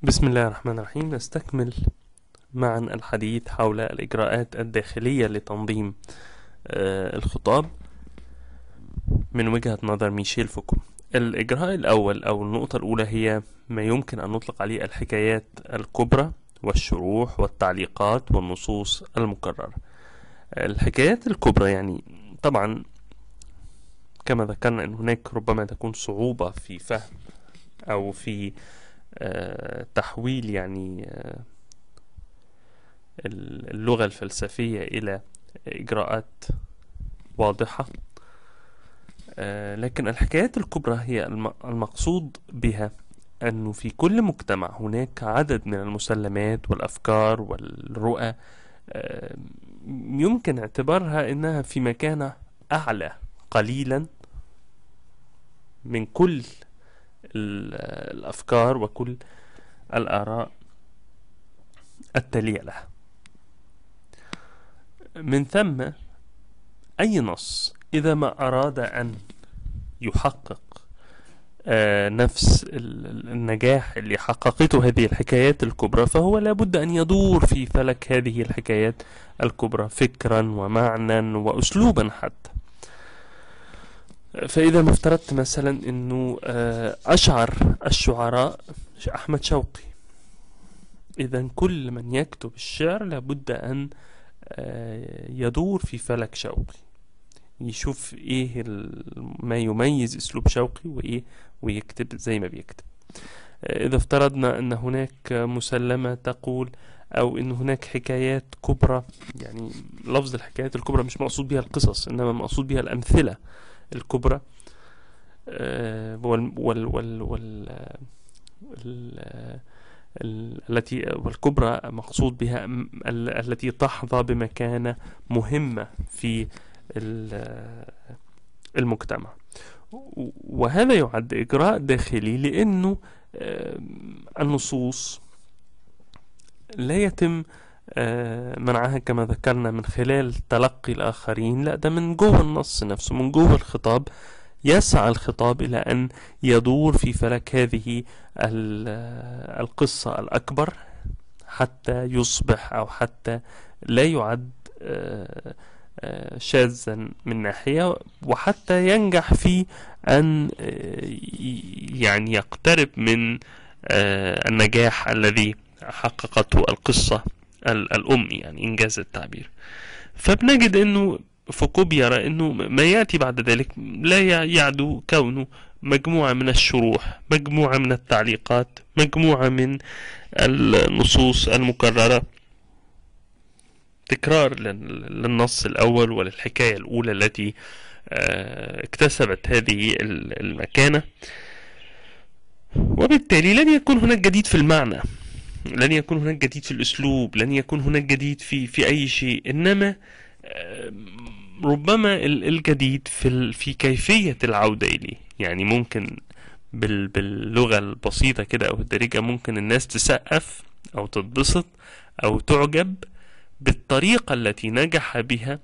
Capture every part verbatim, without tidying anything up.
بسم الله الرحمن الرحيم. نستكمل معا الحديث حول الإجراءات الداخلية لتنظيم آه، الخطاب من وجهة نظر ميشيل فوكو. الإجراء الأول أو النقطة الأولى هي ما يمكن أن نطلق عليه الحكايات الكبرى والشروح والتعليقات والنصوص المكررة. الحكايات الكبرى يعني طبعا كما ذكرنا أن هناك ربما تكون صعوبة في فهم أو في آه، تحويل يعني آه، اللغة الفلسفية إلى إجراءات واضحة، آه، لكن الحكايات الكبرى هي الم- المقصود بها أنه في كل مجتمع هناك عدد من المسلمات والأفكار والرؤى آه، يمكن اعتبارها أنها في مكانة أعلى قليلا من كل ال- الأفكار وكل الآراء التالية لها. من ثم أي نص إذا ما أراد أن يحقق آه، نفس ال- ال- النجاح اللي حققته هذه الحكايات الكبرى، فهو لابد أن يدور في فلك هذه الحكايات الكبرى فكرا ومعنى وأسلوبا حتى. فإذا ما افترضت مثلا أنه آه، أشعر الشعراء أحمد شوقي، إذا كل من يكتب الشعر لابد أن آه، يدور في فلك شوقي، يشوف ايه ال- ما يميز اسلوب شوقي وايه ويكتب زي ما بيكتب. آه، اذا افترضنا ان هناك مسلمة تقول او ان هناك حكايات كبرى، يعني لفظ الحكايات الكبرى مش مقصود بها القصص انما مقصود بها الامثلة الكبرى، آه، وال وال وال وال ال- ال- التي والكبرى مقصود بها م- ال- التي تحظى بمكانة مهمة في ال- المجتمع. و- وهذا يعد إجراء داخلي لأنه آه، النصوص لا يتم آه، منعها كما ذكرنا من خلال تلقي الآخرين، لا ده من جوه النص نفسه، من جوه الخطاب يسعى الخطاب إلى أن يدور في فلك هذه ال- القصة الأكبر حتى يصبح أو حتى لا يعد آه، آه، شاذا من ناحية، وحتى ينجح في أن آه، ي- يعني يقترب من آه، النجاح الذي حققته القصة ال- الأم، يعني إنجاز التعبير. فبنجد أنه فوكو بيرى أنه ما يأتي بعد ذلك لا يع- يعدو كونه مجموعة من الشروح، مجموعة من التعليقات، مجموعة من النصوص المكررة، تكرار لل- للنص الأول وللحكاية الأولى التي آه، اكتسبت هذه ال- المكانة. وبالتالي لن يكون هناك جديد في المعنى، لن يكون هناك جديد في الأسلوب، لن يكون هناك جديد في في أي شيء، إنما آه، ربما ال- الجديد في ال- في كيفية العودة إليه. يعني ممكن بال باللغة البسيطة كده أو الدارجة ممكن الناس تسقف أو تتبسط أو تعجب بالطريقة التي نجح بها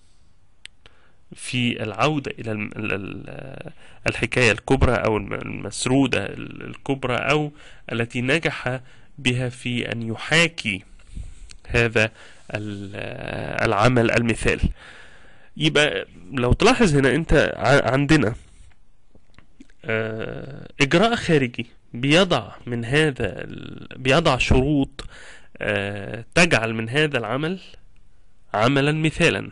في العودة إلى الم- ال- ال- الحكاية الكبرى أو الم- المسرودة ال- الكبرى، أو التي نجح بها في أن يحاكي هذا ال- العمل المثال. يبقى لو تلاحظ هنا أنت ع- عندنا آه، إجراء خارجي بيضع من هذا ال- بيضع شروط آه، تجعل من هذا العمل عملا مثالا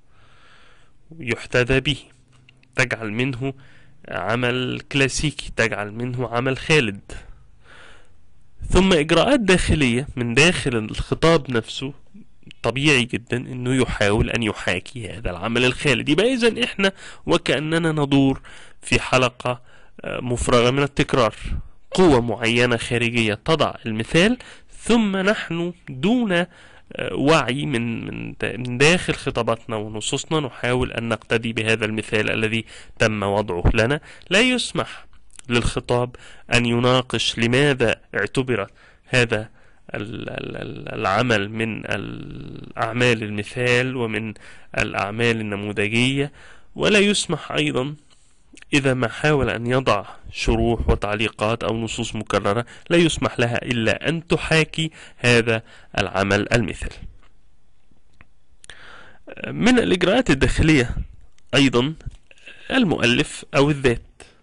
يحتذى به، تجعل منه عمل كلاسيكي، تجعل منه عمل خالد. ثم إجراءات داخلية من داخل الخطاب نفسه، طبيعي جدا انه يحاول ان يحاكي هذا العمل الخالد. يبقى اذا احنا وكأننا ندور في حلقة آه، مفرغة من التكرار، قوة معينة خارجية تضع المثال، ثم نحن دون آه، وعي من من دا- من داخل خطاباتنا ونصوصنا نحاول ان نقتدي بهذا المثال الذي تم وضعه لنا. لا يسمح للخطاب ان يناقش لماذا اعتبر هذا ال- ال- ال- العمل من الأعمال المثال ومن الأعمال النموذجية، ولا يسمح أيضا إذا ما حاول أن يضع شروح وتعليقات أو نصوص مكررة لا يسمح لها إلا أن تحاكي هذا العمل المثل. من الإجراءات الداخلية أيضا المؤلف أو الذات،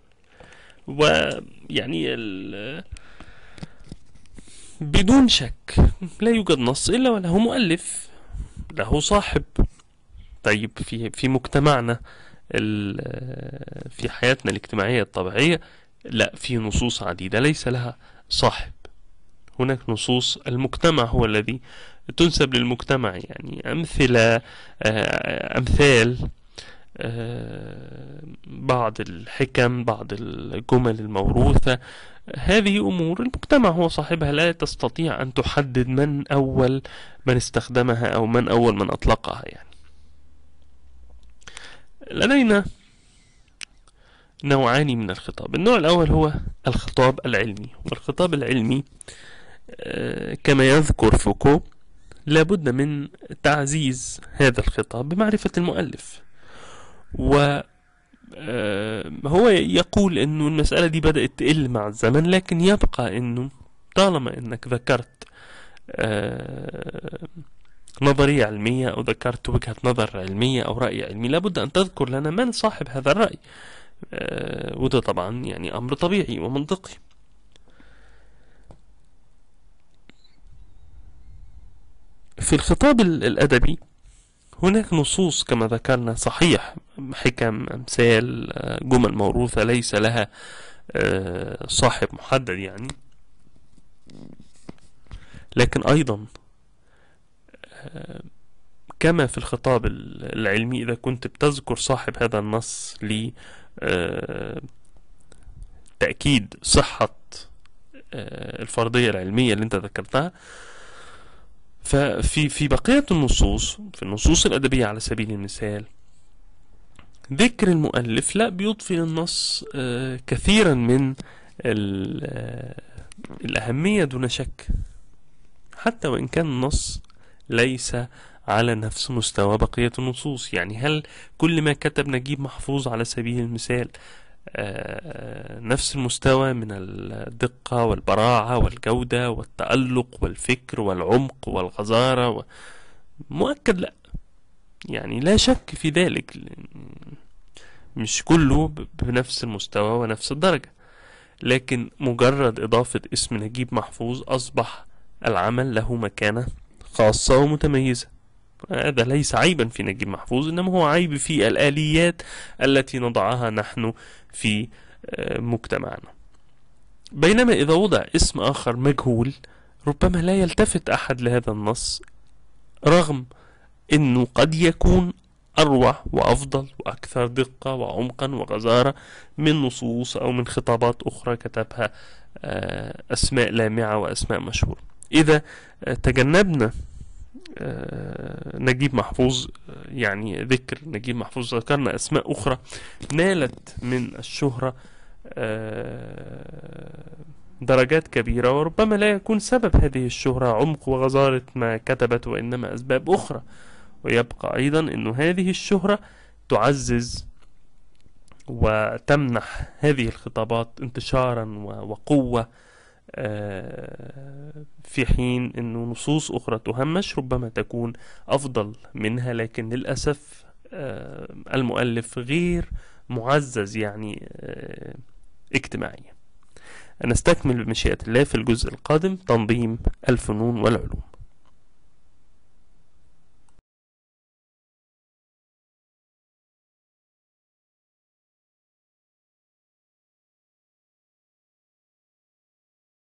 ويعني بدون شك لا يوجد نص إلا وله مؤلف، له صاحب. طيب في في مجتمعنا في حياتنا الاجتماعية الطبيعية لا، في نصوص عديدة ليس لها صاحب. هناك نصوص المجتمع هو الذي تنسب للمجتمع، يعني أمثلة أمثال بعض الحكم، بعض الجمل الموروثة، هذه أمور المجتمع هو صاحبها، لا تستطيع أن تحدد من أول من استخدمها أو من أول من أطلقها. يعني لدينا نوعان من الخطاب. النوع الأول هو الخطاب العلمي، والخطاب العلمي كما يذكر فوكو لابد من تعزيز هذا الخطاب بمعرفة المؤلف، و هو يقول انه المسألة دي بدأت تقل مع الزمن، لكن يبقى انه طالما انك ذكرت نظرية علمية او ذكرت وجهة نظر علمية او رأي علمي لابد ان تذكر لنا من صاحب هذا الرأي، وده طبعا يعني امر طبيعي ومنطقي. في الخطاب الأدبي هناك نصوص كما ذكرنا صحيح، حكم، أمثال، جمل موروثة ليس لها صاحب محدد يعني، لكن أيضا كما في الخطاب العلمي إذا كنت بتذكر صاحب هذا النص لتأكيد صحة الفرضية العلمية اللي انت ذكرتها، ففي في بقية النصوص، في النصوص الأدبية على سبيل المثال، ذكر المؤلف لا بيضفي للنص كثيرا من الأهمية دون شك، حتى وإن كان النص ليس على نفس مستوى بقية النصوص. يعني هل كل ما كتب نجيب محفوظ على سبيل المثال نفس المستوى من الدقة والبراعة والجودة والتألق والفكر والعمق والغزارة و... مؤكد لا، يعني لا شك في ذلك، مش كله بنفس المستوى ونفس الدرجة، لكن مجرد إضافة اسم نجيب محفوظ أصبح العمل له مكانة خاصة ومتميزة. هذا ليس عيبا في نجيب محفوظ، إنما هو عيب في الآليات التي نضعها نحن في مجتمعنا. بينما إذا وضع اسم آخر مجهول ربما لا يلتفت أحد لهذا النص، رغم أنه قد يكون أروع وأفضل وأكثر دقة وعمقا وغزارة من نصوص أو من خطابات أخرى كتبها أسماء لامعة وأسماء مشهورة. إذا تجنبنا نجيب محفوظ، يعني ذكر نجيب محفوظ، ذكرنا أسماء أخرى نالت من الشهرة درجات كبيرة، وربما لا يكون سبب هذه الشهرة عمق وغزارة ما كتبت، وإنما أسباب أخرى. ويبقى أيضا أن هذه الشهرة تعزز وتمنح هذه الخطابات انتشارا وقوة، في حين أن نصوص أخرى تهمش ربما تكون أفضل منها، لكن للأسف المؤلف غير معزز يعني اجتماعيا. نستكمل بمشيئة الله في الجزء القادم تنظيم الفنون والعلوم.